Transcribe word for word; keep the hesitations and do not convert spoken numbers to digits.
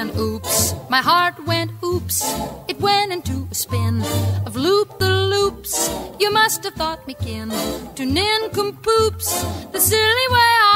an oops. My heart went oops. It went into a spin of loop-the-loops. You must have thought me kin to nincompoops, the silly way I